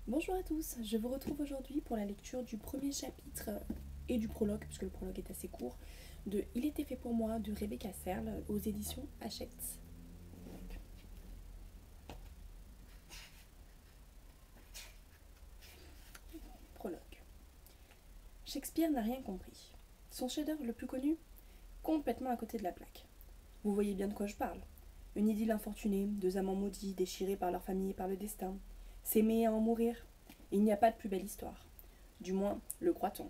Bonjour à tous, je vous retrouve aujourd'hui pour la lecture du premier chapitre et du prologue, puisque le prologue est assez court, de Il était fait pour moi de Rebecca Serle aux éditions Hachette. Prologue. Shakespeare n'a rien compris. Son chef-d'œuvre le plus connu, complètement à côté de la plaque. Vous voyez bien de quoi je parle. Une idylle infortunée, deux amants maudits, déchirés par leur famille et par le destin. S'aimer et en mourir. Il n'y a pas de plus belle histoire. Du moins, le croit-on.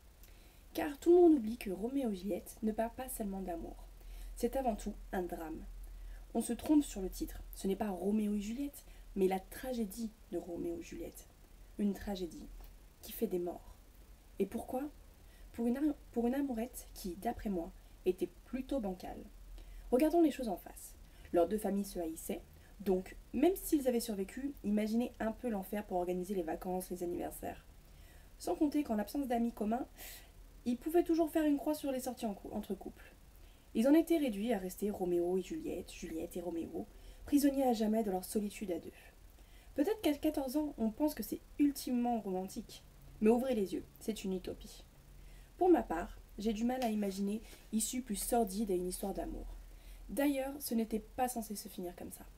Car tout le monde oublie que Roméo et Juliette ne parlent pas seulement d'amour. C'est avant tout un drame. On se trompe sur le titre. Ce n'est pas Roméo et Juliette, mais la tragédie de Roméo et Juliette. Une tragédie qui fait des morts. Et pourquoi pour une amourette qui, d'après moi, était plutôt bancale. Regardons les choses en face. Leurs deux familles se haïssaient, donc même s'ils avaient survécu, imaginez un peu l'enfer pour organiser les vacances, les anniversaires. Sans compter qu'en l'absence d'amis communs, ils pouvaient toujours faire une croix sur les sorties entre couples. Ils en étaient réduits à rester Roméo et Juliette, Juliette et Roméo, prisonniers à jamais de leur solitude à deux. Peut-être qu'à 14 ans, on pense que c'est ultimement romantique. Mais ouvrez les yeux, c'est une utopie. Pour ma part, j'ai du mal à imaginer issue plus sordide à une histoire d'amour. D'ailleurs, ce n'était pas censé se finir comme ça.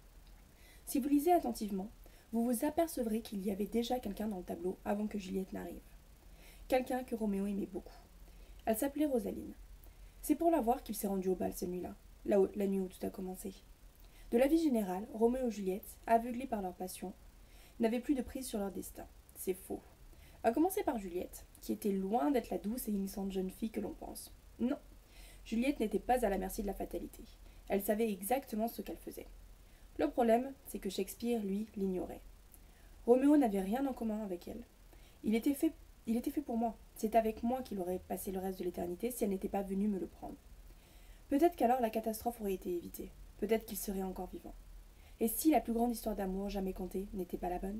Si vous lisez attentivement, vous vous apercevrez qu'il y avait déjà quelqu'un dans le tableau avant que Juliette n'arrive. Quelqu'un que Roméo aimait beaucoup. Elle s'appelait Rosaline. C'est pour la voir qu'il s'est rendu au bal cette nuit-là, la nuit où tout a commencé. De la vie générale, Roméo et Juliette, aveuglés par leur passion, n'avaient plus de prise sur leur destin. C'est faux. À commencer par Juliette, qui était loin d'être la douce et innocente jeune fille que l'on pense. Non, Juliette n'était pas à la merci de la fatalité. Elle savait exactement ce qu'elle faisait. Le problème, c'est que Shakespeare, lui, l'ignorait. Roméo n'avait rien en commun avec elle. Il était fait, il était fait pour moi. C'est avec moi qu'il aurait passé le reste de l'éternité si elle n'était pas venue me le prendre. Peut-être qu'alors la catastrophe aurait été évitée. Peut-être qu'il serait encore vivant. Et si la plus grande histoire d'amour jamais contée n'était pas la bonne?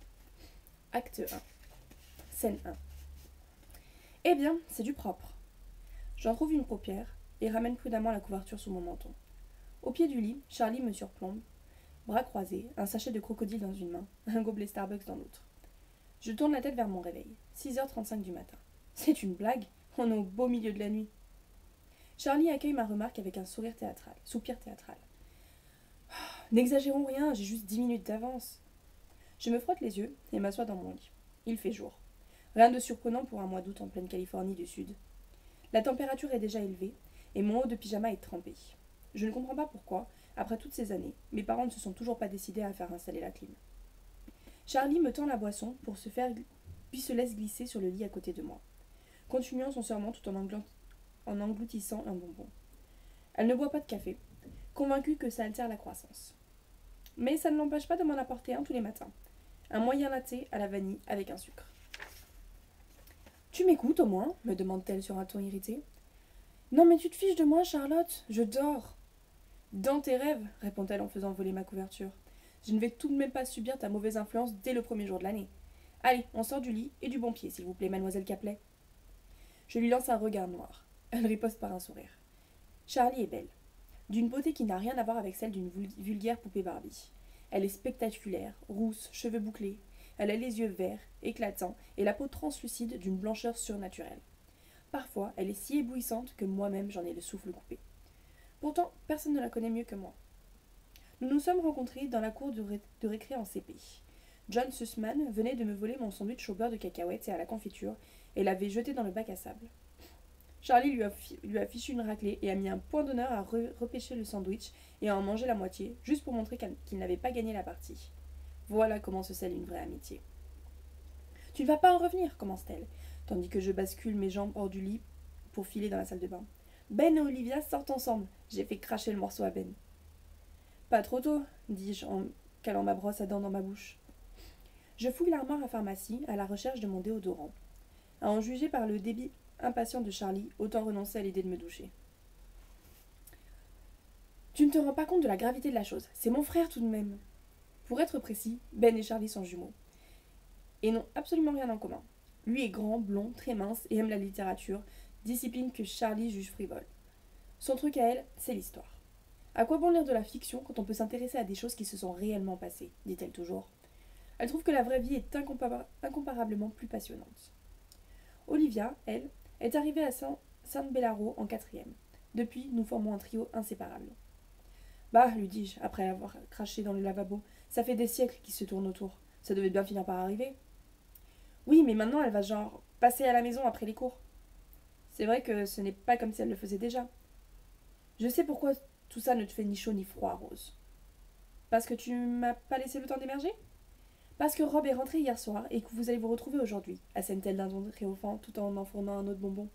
Acte 1. Scène 1. Eh bien, c'est du propre. J'en trouve une paupière et ramène prudemment la couverture sous mon menton. Au pied du lit, Charlie me surplombe, bras croisés, un sachet de crocodile dans une main, un gobelet Starbucks dans l'autre. Je tourne la tête vers mon réveil. 6h35 du matin. C'est une blague? On est au beau milieu de la nuit. Charlie accueille ma remarque avec un soupir théâtral. N'exagérons rien, j'ai juste 10 minutes d'avance. Je me frotte les yeux et m'assois dans mon lit. Il fait jour. Rien de surprenant pour un mois d'août en pleine Californie du Sud. La température est déjà élevée et mon haut de pyjama est trempé. Je ne comprends pas pourquoi, après toutes ces années, mes parents ne se sont toujours pas décidés à faire installer la clim. Charlie me tend la boisson puis se laisse glisser sur le lit à côté de moi, continuant son serment tout en engloutissant un bonbon. Elle ne boit pas de café, convaincue que ça altère la croissance. Mais ça ne l'empêche pas de m'en apporter un tous les matins. Un moyen latte à la vanille avec un sucre. Tu m'écoutes au moins me demande-t-elle sur un ton irrité. Non mais tu te fiches de moi, Charlotte, je dors. Dans tes rêves, répond-elle en faisant voler ma couverture. Je ne vais tout de même pas subir ta mauvaise influence dès le premier jour de l'année. Allez, on sort du lit et du bon pied, s'il vous plaît, mademoiselle Caplet. Je lui lance un regard noir. Elle riposte par un sourire. Charlie est belle, d'une beauté qui n'a rien à voir avec celle d'une vulgaire poupée Barbie. Elle est spectaculaire, rousse, cheveux bouclés. Elle a les yeux verts, éclatants, et la peau translucide d'une blancheur surnaturelle. Parfois, elle est si éblouissante que moi-même j'en ai le souffle coupé. Pourtant, personne ne la connaît mieux que moi. Nous nous sommes rencontrés dans la cour de récré en CP. John Sussman venait de me voler mon sandwich au beurre de cacahuètes et à la confiture et l'avait jeté dans le bac à sable. Charlie lui a fichu une raclée et a mis un point d'honneur à repêcher le sandwich et à en manger la moitié, juste pour montrer qu'il n'avait pas gagné la partie. Voilà comment se scelle une vraie amitié. Tu ne vas pas en revenir, commence-t-elle, tandis que je bascule mes jambes hors du lit pour filer dans la salle de bain. Ben et Olivia sortent ensemble. J'ai fait cracher le morceau à Ben. Pas trop tôt, dis-je en calant ma brosse à dents dans ma bouche. Je fouille l'armoire à pharmacie à la recherche de mon déodorant. À en juger par le débit impatient de Charlie, autant renoncer à l'idée de me doucher. Tu ne te rends pas compte de la gravité de la chose. C'est mon frère tout de même. Pour être précis, Ben et Charlie sont jumeaux. Et n'ont absolument rien en commun. Lui est grand, blond, très mince et aime la littérature, discipline que Charlie juge frivole. Son truc à elle, c'est l'histoire. À quoi bon lire de la fiction quand on peut s'intéresser à des choses qui se sont réellement passées, dit-elle toujours. Elle trouve que la vraie vie est incomparablement plus passionnante. Olivia, elle, est arrivée à San Bellaro en quatrième. Depuis, nous formons un trio inséparable. Bah, lui dis-je, après avoir craché dans le lavabo, ça fait des siècles qu'ils se tournent autour. Ça devait bien finir par arriver. Oui, mais maintenant elle va genre passer à la maison après les cours. C'est vrai que ce n'est pas comme si elle le faisait déjà. Je sais pourquoi tout ça ne te fait ni chaud ni froid, Rose. Parce que tu m'as pas laissé le temps d'émerger? Parce que Rob est rentré hier soir et que vous allez vous retrouver aujourd'hui, assène-t-elle d'un ton triomphant tout en enfournant un autre bonbon.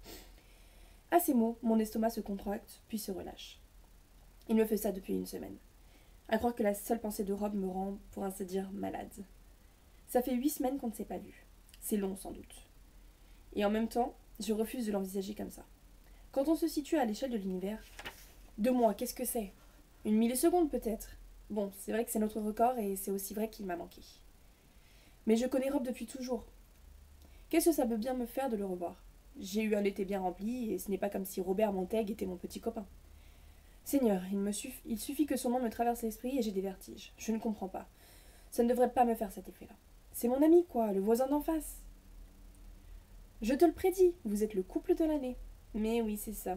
À ces mots, mon estomac se contracte, puis se relâche. Il me fait ça depuis une semaine. À croire que la seule pensée de Rob me rend, pour ainsi dire, malade. Ça fait 8 semaines qu'on ne s'est pas vu. C'est long, sans doute. Et en même temps, je refuse de l'envisager comme ça. Quand on se situe à l'échelle de l'univers, 2 mois, qu'est-ce que c'est? Une milliseconde peut-être. Bon, c'est vrai que c'est notre record et c'est aussi vrai qu'il m'a manqué. Mais je connais Rob depuis toujours. Qu'est-ce que ça peut bien me faire de le revoir? J'ai eu un été bien rempli et ce n'est pas comme si Robert Montaigne était mon petit copain. Seigneur, il suffit que son nom me traverse l'esprit et j'ai des vertiges. Je ne comprends pas. Ça ne devrait pas me faire cet effet-là. C'est mon ami, quoi, le voisin d'en face. Je te le prédis, vous êtes le couple de l'année. Mais oui, c'est ça.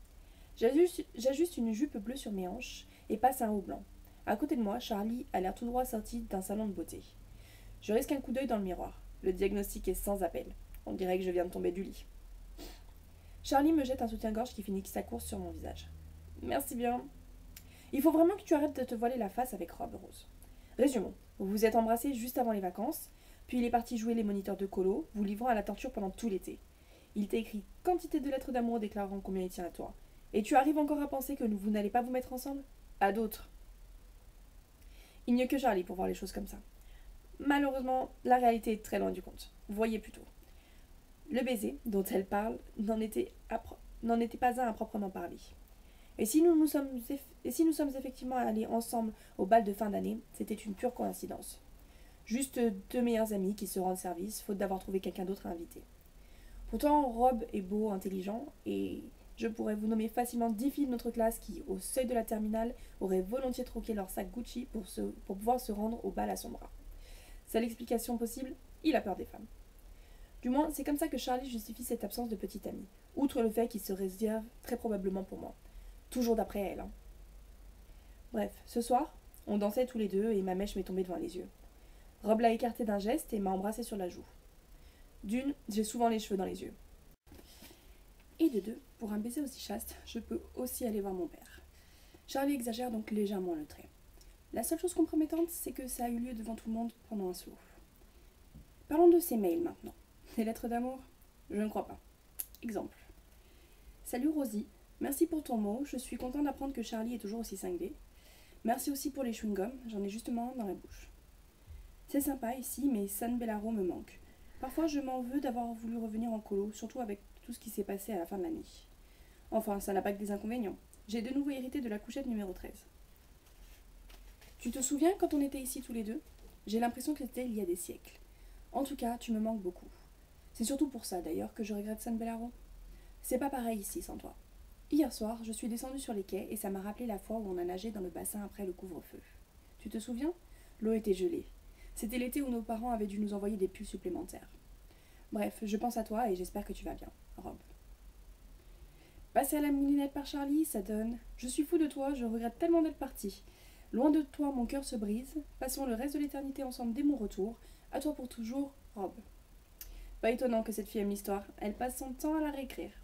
J'ajuste une jupe bleue sur mes hanches et passe un haut blanc. À côté de moi, Charlie a l'air tout droit sorti d'un salon de beauté. Je risque un coup d'œil dans le miroir. Le diagnostic est sans appel. On dirait que je viens de tomber du lit. Charlie me jette un soutien-gorge qui finit sa course sur mon visage. Merci bien. Il faut vraiment que tu arrêtes de te voiler la face avec Rob, Rose. Résumons. Vous vous êtes embrassés juste avant les vacances, puis il est parti jouer les moniteurs de colo, vous livrant à la torture pendant tout l'été. Il t'a écrit quantité de lettres d'amour déclarant combien il tient à toi. Et tu arrives encore à penser que vous n'allez pas vous mettre ensemble? À d'autres. Il n'y a que Charlie pour voir les choses comme ça. Malheureusement, la réalité est très loin du compte. Voyez plutôt. Le baiser, dont elle parle, n'en était pas un à proprement parler. Et si nous sommes effectivement allés ensemble au bal de fin d'année, c'était une pure coïncidence. Juste 2 meilleurs amis qui se rendent service, faute d'avoir trouvé quelqu'un d'autre à inviter. Pourtant, Rob est beau, intelligent, et je pourrais vous nommer facilement 10 filles de notre classe qui, au seuil de la terminale, auraient volontiers troqué leur sac Gucci pour pouvoir se rendre au bal à son bras. Seule explication possible, il a peur des femmes. Du moins, c'est comme ça que Charlie justifie cette absence de petite amie, outre le fait qu'il se réserve très probablement pour moi. Toujours d'après elle. Hein. Bref, ce soir, on dansait tous les deux et ma mèche m'est tombée devant les yeux. Rob l'a écarté d'un geste et m'a embrassé sur la joue. D'une, j'ai souvent les cheveux dans les yeux. Et de deux, pour un baiser aussi chaste, je peux aussi aller voir mon père. Charlie exagère donc légèrement le trait. La seule chose compromettante, c'est que ça a eu lieu devant tout le monde pendant un slow. Parlons de ces mails maintenant. Des lettres d'amour? Je ne crois pas. Exemple. Salut Rosie, merci pour ton mot, je suis content d'apprendre que Charlie est toujours aussi cinglé. Merci aussi pour les chewing-gums, j'en ai justement un dans la bouche. C'est sympa ici, mais San Bellaro me manque. Parfois je m'en veux d'avoir voulu revenir en colo, surtout avec tout ce qui s'est passé à la fin de l'année. Enfin, ça n'a pas que des inconvénients. J'ai de nouveau hérité de la couchette numéro 13. Tu te souviens quand on était ici tous les deux? J'ai l'impression que c'était il y a des siècles. En tout cas, tu me manques beaucoup. C'est surtout pour ça d'ailleurs que je regrette San Bellaro. C'est pas pareil ici sans toi. Hier soir, je suis descendue sur les quais et ça m'a rappelé la fois où on a nagé dans le bassin après le couvre-feu. Tu te souviens? L'eau était gelée. C'était l'été où nos parents avaient dû nous envoyer des pulls supplémentaires. Bref, je pense à toi et j'espère que tu vas bien, Rob. Passer à la moulinette par Charlie, ça donne. Je suis fou de toi, je regrette tellement d'être partie. Loin de toi, mon cœur se brise. Passons le reste de l'éternité ensemble dès mon retour. À toi pour toujours, Rob. Pas étonnant que cette fille aime l'histoire. Elle passe son temps à la réécrire.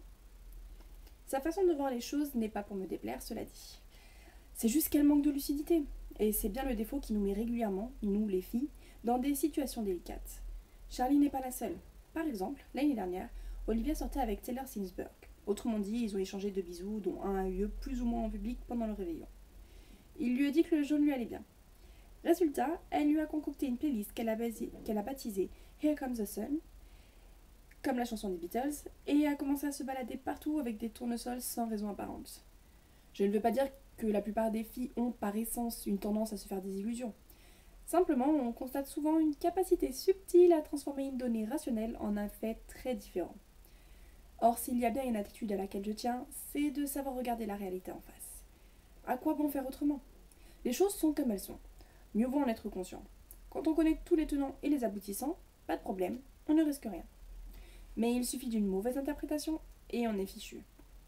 Sa façon de voir les choses n'est pas pour me déplaire, cela dit. C'est juste qu'elle manque de lucidité. Et c'est bien le défaut qui nous met régulièrement, nous les filles, dans des situations délicates. Charlie n'est pas la seule. Par exemple, l'année dernière, Olivia sortait avec Taylor Sinsberg. Autrement dit, ils ont échangé 2 bisous, dont un a eu lieu plus ou moins en public pendant le réveillon. Il lui a dit que le jaune lui allait bien. Résultat, elle lui a concocté une playlist qu'elle a baptisée Here Comes the Sun, comme la chanson des Beatles, et a commencé à se balader partout avec des tournesols sans raison apparente. Je ne veux pas dire que la plupart des filles ont par essence une tendance à se faire des illusions. Simplement, on constate souvent une capacité subtile à transformer une donnée rationnelle en un fait très différent. Or, s'il y a bien une attitude à laquelle je tiens, c'est de savoir regarder la réalité en face. À quoi bon faire autrement? Les choses sont comme elles sont. Mieux vaut en être conscient. Quand on connaît tous les tenants et les aboutissants, pas de problème, on ne risque rien. Mais il suffit d'une mauvaise interprétation et on est fichu.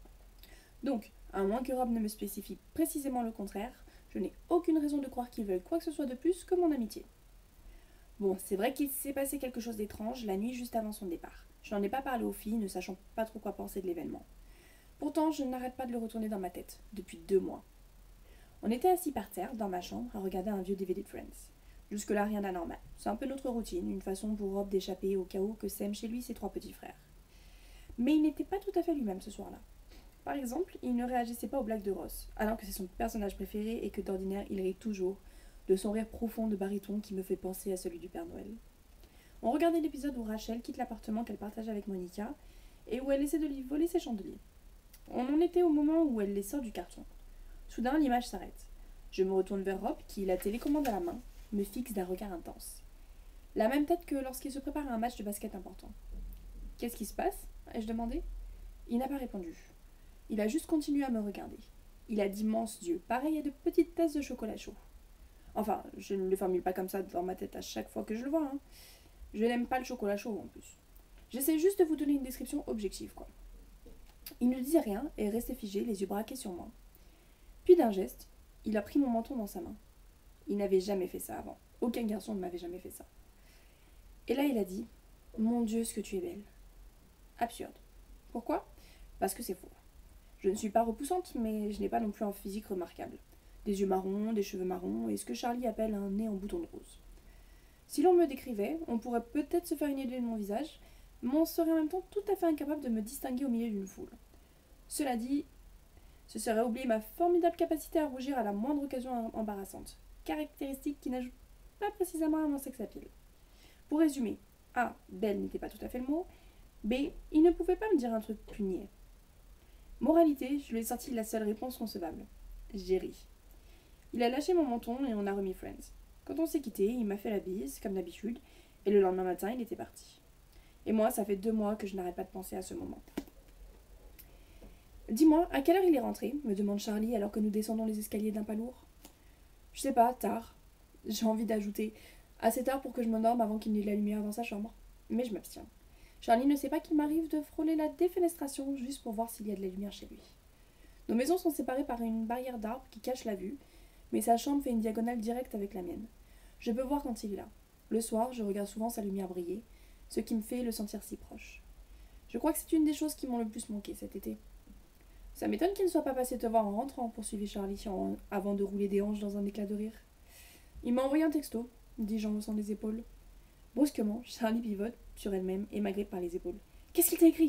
Donc, à moins que Rob ne me spécifie précisément le contraire, je n'ai aucune raison de croire qu'il veuille quoi que ce soit de plus que mon amitié. Bon, c'est vrai qu'il s'est passé quelque chose d'étrange la nuit juste avant son départ. Je n'en ai pas parlé aux filles, ne sachant pas trop quoi penser de l'événement. Pourtant, je n'arrête pas de le retourner dans ma tête, depuis 2 mois. On était assis par terre, dans ma chambre, à regarder un vieux DVD de Friends. Jusque-là, rien d'anormal. C'est un peu notre routine, une façon pour Rob d'échapper au chaos que sèment chez lui ses 3 petits frères. Mais il n'était pas tout à fait lui-même ce soir-là. Par exemple, il ne réagissait pas aux blagues de Ross, alors que c'est son personnage préféré et que d'ordinaire il rit toujours, de son rire profond de baryton qui me fait penser à celui du Père Noël. On regardait l'épisode où Rachel quitte l'appartement qu'elle partage avec Monica et où elle essaie de lui voler ses chandeliers. On en était au moment où elle les sort du carton. Soudain, l'image s'arrête. Je me retourne vers Rob qui, la télécommande à la main, me fixe d'un regard intense. La même tête que lorsqu'il se prépare à un match de basket important. « Qu'est-ce qui se passe ?» ai-je demandé. Il n'a pas répondu. Il a juste continué à me regarder. Il a d'immenses yeux, pareils à de petites tasses de chocolat chaud. Enfin, je ne le formule pas comme ça dans ma tête à chaque fois que je le vois, hein. Je n'aime pas le chocolat chaud en plus. J'essaie juste de vous donner une description objective, quoi. Il ne disait rien et restait figé, les yeux braqués sur moi. Puis d'un geste, il a pris mon menton dans sa main. Il n'avait jamais fait ça avant. Aucun garçon ne m'avait jamais fait ça. Et là, il a dit « Mon Dieu, ce que tu es belle !» Absurde. Pourquoi ? Parce que c'est faux. Je ne suis pas repoussante, mais je n'ai pas non plus un physique remarquable. Des yeux marrons, des cheveux marrons, et ce que Charlie appelle un nez en bouton de rose. Si l'on me décrivait, on pourrait peut-être se faire une idée de mon visage, mais on serait en même temps tout à fait incapable de me distinguer au milieu d'une foule. Cela dit, ce serait oublier ma formidable capacité à rougir à la moindre occasion embarrassante, caractéristique qui n'ajoute pas précisément à mon sex appeal. Pour résumer, A. Belle n'était pas tout à fait le mot, B. Il ne pouvait pas me dire un truc plus niais. Moralité, je lui ai sorti la seule réponse concevable. J'ai ri. Il a lâché mon menton et on a remis Friends. Quand on s'est quitté, il m'a fait la bise, comme d'habitude, et le lendemain matin, il était parti. Et moi, ça fait 2 mois que je n'arrête pas de penser à ce moment. Dis-moi, à quelle heure il est rentré ? Me demande Charlie alors que nous descendons les escaliers d'un pas lourd. Je sais pas, tard. J'ai envie d'ajouter assez tard pour que je m'endorme avant qu'il n'ait la lumière dans sa chambre. Mais je m'abstiens. Charlie ne sait pas qu'il m'arrive de frôler la défenestration juste pour voir s'il y a de la lumière chez lui. Nos maisons sont séparées par une barrière d'arbres qui cache la vue, mais sa chambre fait une diagonale directe avec la mienne. Je peux voir quand il est là. Le soir, je regarde souvent sa lumière briller, ce qui me fait le sentir si proche. Je crois que c'est une des choses qui m'ont le plus manqué cet été. Ça m'étonne qu'il ne soit pas passé te voir en rentrant, poursuivit Charlie avant de rouler des hanches dans un éclat de rire. Il m'a envoyé un texto, dis-je en haussant les épaules. Brusquement, Charlie pivote sur elle-même et m'agrippe par les épaules. Qu'est-ce qu'il t'a écrit ?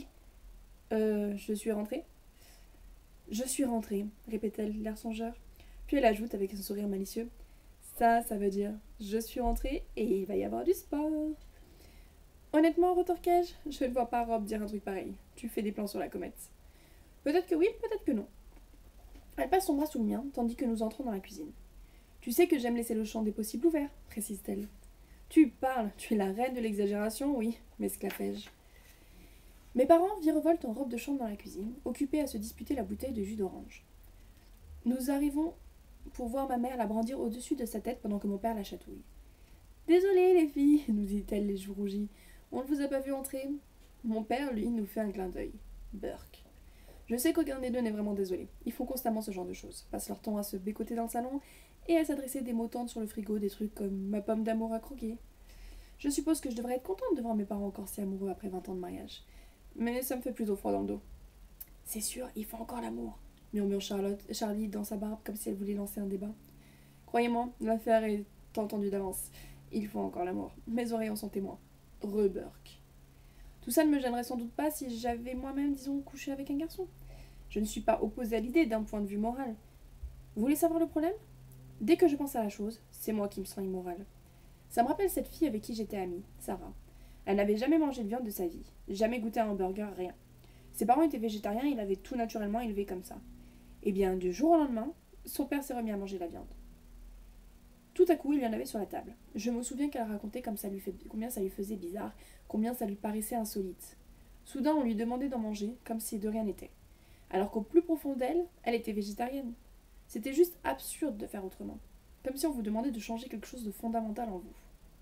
Je suis rentrée. Je suis rentrée, répète-t-elle, l'air songeur. Puis elle ajoute avec un sourire malicieux. Ça veut dire je suis rentrée et il va y avoir du sport. Honnêtement, retorquai-je, je ne vois pas Rob dire un truc pareil. Tu fais des plans sur la comète. Peut-être que oui, peut-être que non. Elle passe son bras sous le mien, tandis que nous entrons dans la cuisine. Tu sais que j'aime laisser le champ des possibles ouvert, précise-t-elle. Tu parles, tu es la reine de l'exagération, oui, m'esclaffai-je. Mes parents virevoltent en robe de chambre dans la cuisine, occupés à se disputer la bouteille de jus d'orange. Nous arrivons pour voir ma mère la brandir au-dessus de sa tête pendant que mon père la chatouille. Désolée, les filles, nous dit-elle les joues rougies. On ne vous a pas vu entrer. Mon père, lui, nous fait un clin d'œil. Burk. Je sais qu'aucun des deux n'est vraiment désolé. Ils font constamment ce genre de choses. Passent leur temps à se bécoter dans le salon et à s'adresser des mots tendres sur le frigo, des trucs comme ma pomme d'amour à croquer. Je suppose que je devrais être contente de voir mes parents encore si amoureux après 20 ans de mariage. Mais ça me fait plutôt froid dans le dos. C'est sûr, ils font encore l'amour, murmure Charlie dans sa barbe comme si elle voulait lancer un débat. Croyez-moi, l'affaire est entendue d'avance. Ils font encore l'amour. Mes oreilles en sont témoins. Reburk. Tout ça ne me gênerait sans doute pas si j'avais moi-même, disons, couché avec un garçon. Je ne suis pas opposée à l'idée d'un point de vue moral. Vous voulez savoir le problème ? Dès que je pense à la chose, c'est moi qui me sens immorale. Ça me rappelle cette fille avec qui j'étais amie, Sarah. Elle n'avait jamais mangé de viande de sa vie, jamais goûté à un burger, rien. Ses parents étaient végétariens et il l'avait tout naturellement élevé comme ça. Eh bien, du jour au lendemain, son père s'est remis à manger la viande. Tout à coup, il y en avait sur la table. Je me souviens qu'elle racontait combien ça lui faisait bizarre, combien ça lui paraissait insolite. Soudain, on lui demandait d'en manger, comme si de rien n'était. Alors qu'au plus profond d'elle, elle était végétarienne. C'était juste absurde de faire autrement. Comme si on vous demandait de changer quelque chose de fondamental en vous.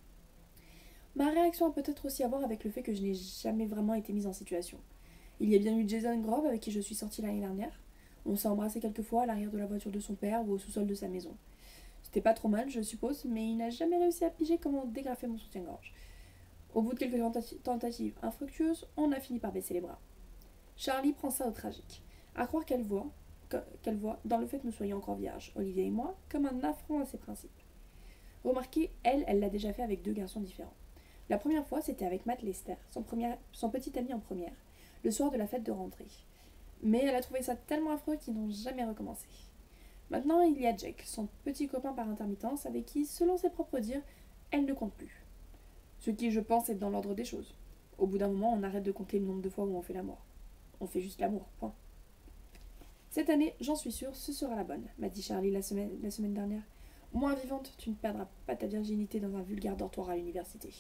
Ma réaction a peut-être aussi à voir avec le fait que je n'ai jamais vraiment été mise en situation. Il y a bien eu Jason Grove avec qui je suis sortie l'année dernière. On s'est embrassé quelques fois à l'arrière de la voiture de son père ou au sous-sol de sa maison. C'était pas trop mal, je suppose, mais il n'a jamais réussi à piger comment dégrafer mon soutien-gorge. Au bout de quelques tentatives infructueuses, on a fini par baisser les bras. Charlie prend ça au tragique, à croire qu'elle voit dans le fait que nous soyons encore vierges, Olivia et moi, comme un affront à ses principes. Remarquez, elle l'a déjà fait avec deux garçons différents. La première fois, c'était avec Matt Lester, son petit ami en première, le soir de la fête de rentrée. Mais elle a trouvé ça tellement affreux qu'ils n'ont jamais recommencé. Maintenant, il y a Jack, son petit copain par intermittence, avec qui, selon ses propres dires, elle ne compte plus. Ce qui, je pense, est dans l'ordre des choses. Au bout d'un moment, on arrête de compter le nombre de fois où on fait l'amour. On fait juste l'amour, point. Cette année, j'en suis sûre, ce sera la bonne, m'a dit Charlie la semaine dernière. Moins vivante, tu ne perdras pas ta virginité dans un vulgaire dortoir à l'université.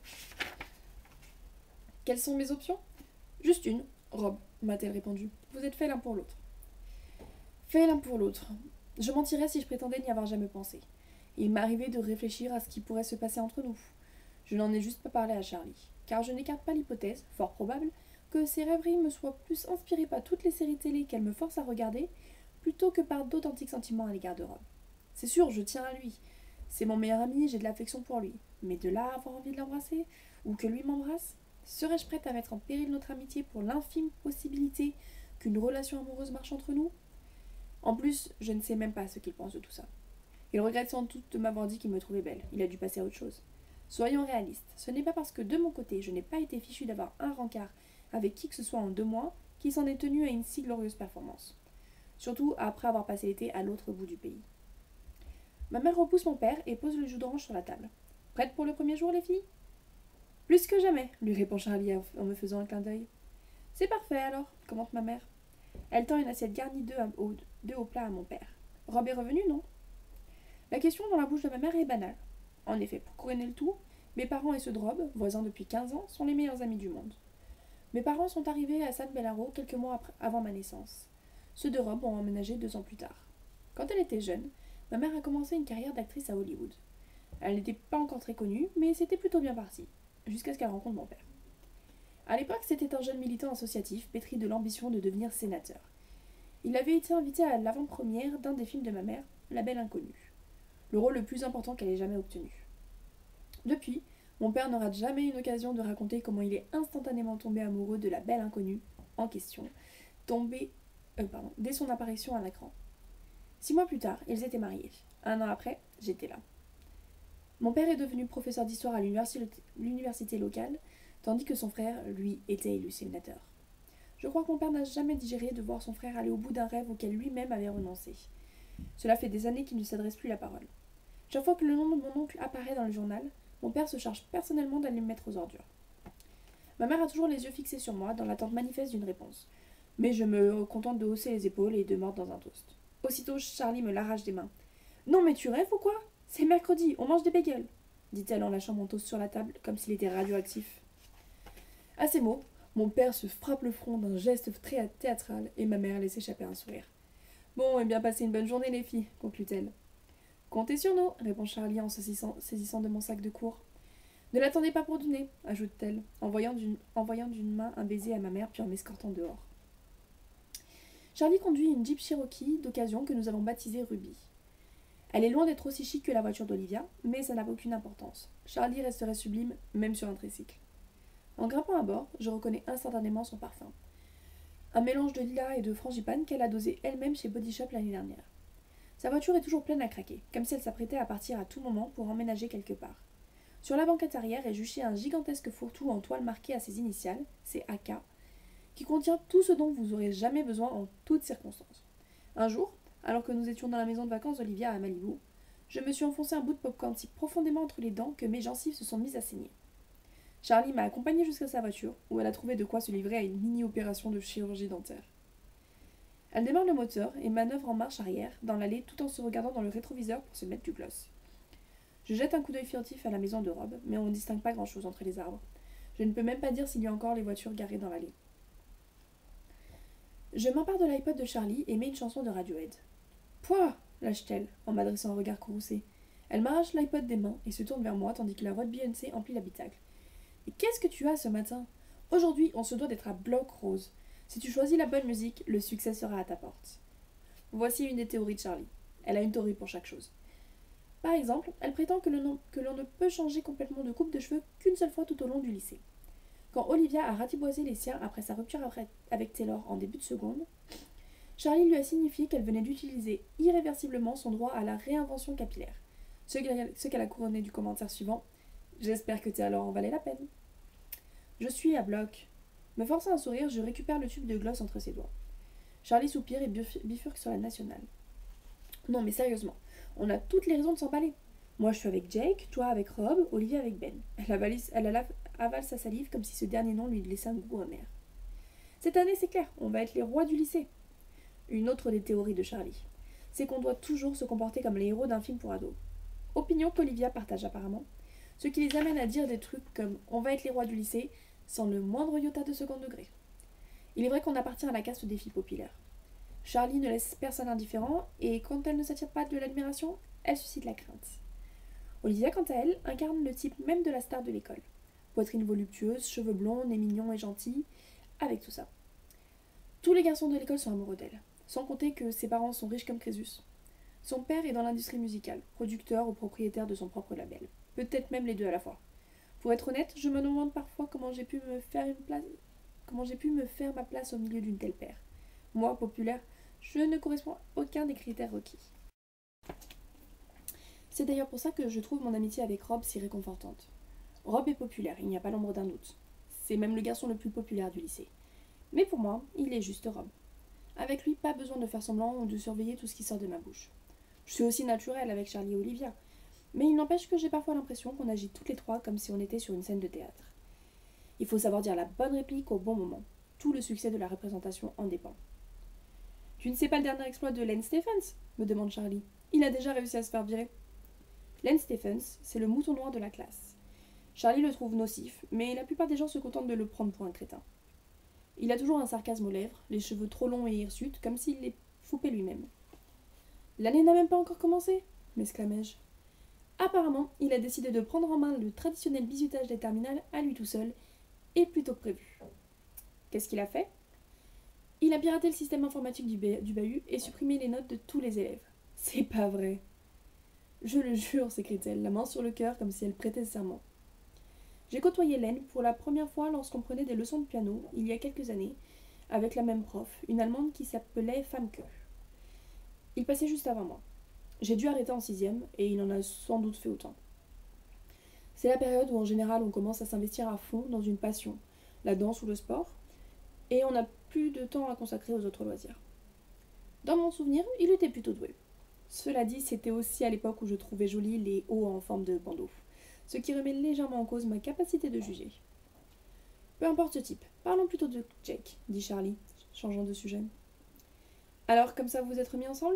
Quelles sont mes options? Juste une, Rob, m'a-t-elle répondu. Vous êtes faits l'un pour l'autre. Faits l'un pour l'autre. Je mentirais si je prétendais n'y avoir jamais pensé. Il m'est arrivé de réfléchir à ce qui pourrait se passer entre nous. Je n'en ai juste pas parlé à Charlie, car je n'écarte pas l'hypothèse, fort probable, que ses rêveries me soient plus inspirées par toutes les séries télé qu'elle me force à regarder, plutôt que par d'authentiques sentiments à l'égard de Rob. C'est sûr, je tiens à lui. C'est mon meilleur ami, j'ai de l'affection pour lui. Mais de là à avoir envie de l'embrasser, ou que lui m'embrasse, serais-je prête à mettre en péril notre amitié pour l'infime possibilité qu'une relation amoureuse marche entre nous? En plus, je ne sais même pas ce qu'il pense de tout ça. Il regrette sans doute de m'avoir dit qu'il me trouvait belle. Il a dû passer à autre chose. Soyons réalistes. Ce n'est pas parce que de mon côté, je n'ai pas été fichue d'avoir un rencard avec qui que ce soit en 2 mois qu'il s'en est tenu à une si glorieuse performance. Surtout après avoir passé l'été à l'autre bout du pays. Ma mère repousse mon père et pose le jus d'orange sur la table. Prête pour le premier jour, les filles? Plus que jamais, lui répond Charlie en me faisant un clin d'œil. C'est parfait alors, commente ma mère. Elle tend une assiette garnie d'œufs au plat à mon père. Rob est revenu, non? La question dans la bouche de ma mère est banale. En effet, pour couronner le tout, mes parents et ceux de Rob, voisins depuis 15 ans, sont les meilleurs amis du monde. Mes parents sont arrivés à San Bellaro quelques mois avant ma naissance. Ceux de Rob ont emménagé 2 ans plus tard. Quand elle était jeune, ma mère a commencé une carrière d'actrice à Hollywood. Elle n'était pas encore très connue, mais c'était plutôt bien parti, jusqu'à ce qu'elle rencontre mon père. À l'époque, c'était un jeune militant associatif pétri de l'ambition de devenir sénateur. Il avait été invité à l'avant-première d'un des films de ma mère, La Belle Inconnue, le rôle le plus important qu'elle ait jamais obtenu. Depuis, mon père n'aura jamais eu l'occasion de raconter comment il est instantanément tombé amoureux de la belle inconnue en question, dès son apparition à l'écran. 6 mois plus tard, ils étaient mariés. 1 an après, j'étais là. Mon père est devenu professeur d'histoire à l'université locale, tandis que son frère, lui, était élu sénateur. Je crois que mon père n'a jamais digéré de voir son frère aller au bout d'un rêve auquel lui-même avait renoncé. Cela fait des années qu'il ne s'adresse plus la parole. Chaque fois que le nom de mon oncle apparaît dans le journal, mon père se charge personnellement d'aller me mettre aux ordures. Ma mère a toujours les yeux fixés sur moi, dans l'attente manifeste d'une réponse. Mais je me contente de hausser les épaules et de mordre dans un toast. Aussitôt, Charlie me l'arrache des mains. Non, mais tu rêves ou quoi? C'est mercredi, on mange des bagels, dit-elle en lâchant mon toast sur la table, comme s'il était radioactif. À ces mots, mon père se frappe le front d'un geste très théâtral et ma mère laisse échapper un sourire. Bon, et bien passez une bonne journée, les filles, conclut-elle. Comptez sur nous, répond Charlie en saisissant de mon sac de cours. Ne l'attendez pas pour dîner, ajoute-t-elle, envoyant d'une main un baiser à ma mère puis en m'escortant dehors. Charlie conduit une Jeep Cherokee d'occasion que nous avons baptisée Ruby. Elle est loin d'être aussi chic que la voiture d'Olivia, mais ça n'a aucune importance. Charlie resterait sublime, même sur un tricycle. En grimpant à bord, je reconnais instantanément son parfum. Un mélange de lilas et de frangipane qu'elle a dosé elle-même chez Body Shop l'année dernière. Sa voiture est toujours pleine à craquer, comme si elle s'apprêtait à partir à tout moment pour emménager quelque part. Sur la banquette arrière est juché un gigantesque fourre-tout en toile marquée à ses initiales, c'est AK, qui contient tout ce dont vous aurez jamais besoin en toutes circonstances. Un jour, alors que nous étions dans la maison de vacances d'Olivia à Malibu, je me suis enfoncé un bout de popcorn si profondément entre les dents que mes gencives se sont mises à saigner. Charlie m'a accompagnée jusqu'à sa voiture, où elle a trouvé de quoi se livrer à une mini-opération de chirurgie dentaire. Elle démarre le moteur et manœuvre en marche arrière, dans l'allée, tout en se regardant dans le rétroviseur pour se mettre du gloss. Je jette un coup d'œil furtif à la maison de Rob, mais on ne distingue pas grand-chose entre les arbres. Je ne peux même pas dire s'il y a encore les voitures garées dans l'allée. Je m'empare de l'iPod de Charlie et mets une chanson de Radiohead. Pouah, lâche-t-elle, en m'adressant un regard courroucé. Elle m'arrache l'iPod des mains et se tourne vers moi tandis que la voix de Beyoncé emplit l'habitacle. Et qu'est-ce que tu as ce matin? Aujourd'hui, on se doit d'être à bloc rose. Si tu choisis la bonne musique, le succès sera à ta porte. Voici une des théories de Charlie. Elle a une théorie pour chaque chose. Par exemple, elle prétend que l'on ne peut changer complètement de coupe de cheveux qu'une seule fois tout au long du lycée. Quand Olivia a ratiboisé les siens après sa rupture avec Taylor en début de seconde, Charlie lui a signifié qu'elle venait d'utiliser irréversiblement son droit à la réinvention capillaire. Ce qu'elle a couronné du commentaire suivant: J'espère que Taylor en valait la peine. Je suis à bloc. Me forçant un sourire, je récupère le tube de gloss entre ses doigts. Charlie soupire et bifurque sur la nationale. Non mais sérieusement, on a toutes les raisons de s'emballer. Moi je suis avec Jake, toi avec Rob, Olivia avec Ben. Elle avale sa salive comme si ce dernier nom lui laissait un goût amer. Cette année c'est clair, on va être les rois du lycée. Une autre des théories de Charlie, c'est qu'on doit toujours se comporter comme les héros d'un film pour ados. Opinion qu'Olivia partage apparemment, ce qui les amène à dire des trucs comme on va être les rois du lycée sans le moindre iota de second degré. Il est vrai qu'on appartient à la caste des filles populaires. Charlie ne laisse personne indifférent et quand elle ne s'attire pas de l'admiration, elle suscite la crainte. Olivia, quant à elle, incarne le type même de la star de l'école. Poitrine voluptueuse, cheveux blonds, nez mignon et gentil, avec tout ça. Tous les garçons de l'école sont amoureux d'elle, sans compter que ses parents sont riches comme Crésus. Son père est dans l'industrie musicale, producteur ou propriétaire de son propre label. Peut-être même les deux à la fois. Pour être honnête, je me demande parfois comment j'ai pu me faire ma place au milieu d'une telle paire. Moi, populaire, je ne corresponds à aucun des critères requis. C'est d'ailleurs pour ça que je trouve mon amitié avec Rob si réconfortante. Rob est populaire, il n'y a pas l'ombre d'un doute. C'est même le garçon le plus populaire du lycée. Mais pour moi, il est juste Rob. Avec lui, pas besoin de faire semblant ou de surveiller tout ce qui sort de ma bouche. Je suis aussi naturelle avec Charlie et Olivia, mais il n'empêche que j'ai parfois l'impression qu'on agit toutes les trois comme si on était sur une scène de théâtre. Il faut savoir dire la bonne réplique au bon moment. Tout le succès de la représentation en dépend. Tu ne sais pas le dernier exploit de Lane Stephens? Me demande Charlie. Il a déjà réussi à se faire virer. Lane Stephens, c'est le mouton noir de la classe. Charlie le trouve nocif, mais la plupart des gens se contentent de le prendre pour un crétin. Il a toujours un sarcasme aux lèvres, les cheveux trop longs et hirsutes, comme s'il les foupait lui-même. L'année n'a même pas encore commencé, m'exclamai-je. Apparemment, il a décidé de prendre en main le traditionnel bizutage des terminales à lui tout seul, et plus tôt que prévu. Qu'est-ce qu'il a fait? Il a piraté le système informatique du bahut et supprimé les notes de tous les élèves. C'est pas vrai. Je le jure, s'écrie-t-elle, la main sur le cœur comme si elle prêtait serment. J'ai côtoyé Len pour la première fois lorsqu'on prenait des leçons de piano, il y a quelques années, avec la même prof, une Allemande qui s'appelait Famke. Il passait juste avant moi. J'ai dû arrêter en 6e et il en a sans doute fait autant. C'est la période où en général on commence à s'investir à fond dans une passion, la danse ou le sport, et on n'a plus de temps à consacrer aux autres loisirs. Dans mon souvenir, il était plutôt doué. Cela dit, c'était aussi à l'époque où je trouvais jolis les hauts en forme de bandeau, ce qui remet légèrement en cause ma capacité de juger. Peu importe ce type, parlons plutôt de Jake, dit Charlie, changeant de sujet. Alors, comme ça vous êtes remis ensemble?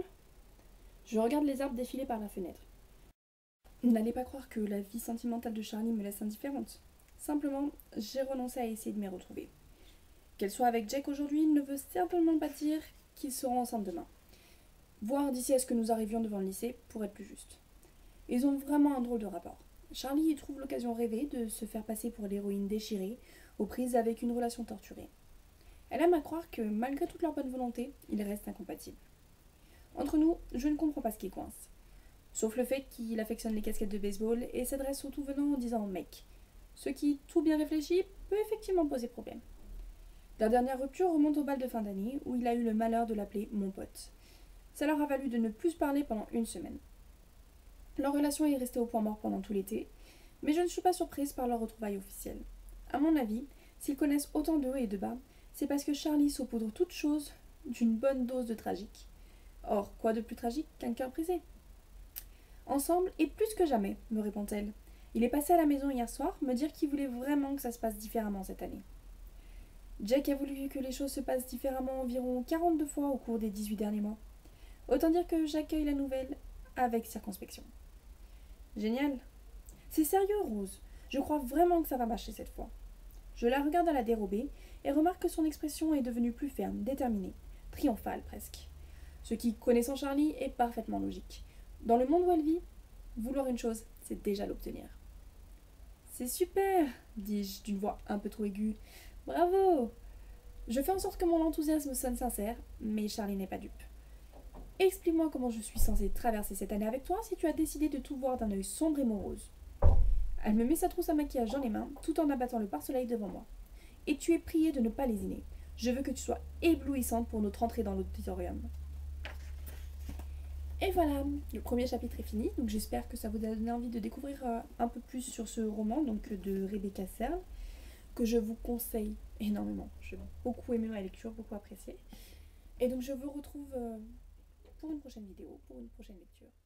Je regarde les arbres défiler par la fenêtre. N'allez pas croire que la vie sentimentale de Charlie me laisse indifférente. Simplement, j'ai renoncé à essayer de m'y retrouver. Qu'elle soit avec Jake aujourd'hui ne veut certainement pas dire qu'ils seront ensemble demain. Voire d'ici à ce que nous arrivions devant le lycée, pour être plus juste. Ils ont vraiment un drôle de rapport. Charlie y trouve l'occasion rêvée de se faire passer pour l'héroïne déchirée, aux prises avec une relation torturée. Elle aime à croire que, malgré toute leur bonne volonté, ils restent incompatibles. Entre nous, je ne comprends pas ce qui coince. Sauf le fait qu'il affectionne les casquettes de baseball et s'adresse au tout venant en disant « mec », ce qui, tout bien réfléchi, peut effectivement poser problème. Leur dernière rupture remonte au bal de fin d'année, où il a eu le malheur de l'appeler « mon pote ». Ça leur a valu de ne plus se parler pendant une semaine. Leur relation est restée au point mort pendant tout l'été, mais je ne suis pas surprise par leur retrouvaille officielle. À mon avis, s'ils connaissent autant de hauts et de bas, c'est parce que Charlie saupoudre toute chose d'une bonne dose de tragique. Or, quoi de plus tragique qu'un cœur brisé? Ensemble, et plus que jamais, me répond-elle. Il est passé à la maison hier soir, me dire qu'il voulait vraiment que ça se passe différemment cette année. Jack a voulu que les choses se passent différemment environ 42 fois au cours des 18 derniers mois. Autant dire que j'accueille la nouvelle avec circonspection. Génial. C'est sérieux, Rose. Je crois vraiment que ça va marcher cette fois. Je la regarde à la dérobée et remarque que son expression est devenue plus ferme, déterminée, triomphale presque. Ce qui, connaissant Charlie, est parfaitement logique. Dans le monde où elle vit, vouloir une chose, c'est déjà l'obtenir. C'est super, dis-je d'une voix un peu trop aiguë. Bravo. Je fais en sorte que mon enthousiasme sonne sincère, mais Charlie n'est pas dupe. Explique-moi comment je suis censée traverser cette année avec toi si tu as décidé de tout voir d'un œil sombre et morose. Elle me met sa trousse à maquillage dans les mains, tout en abattant le pare-soleil devant moi. Et tu es priée de ne pas lésiner. Je veux que tu sois éblouissante pour notre entrée dans l'auditorium. Et voilà, le premier chapitre est fini, donc j'espère que ça vous a donné envie de découvrir un peu plus sur ce roman donc de Rebecca Serle, que je vous conseille énormément. J'ai beaucoup aimé ma lecture, beaucoup apprécié. Et donc je vous retrouve pour une prochaine vidéo, pour une prochaine lecture.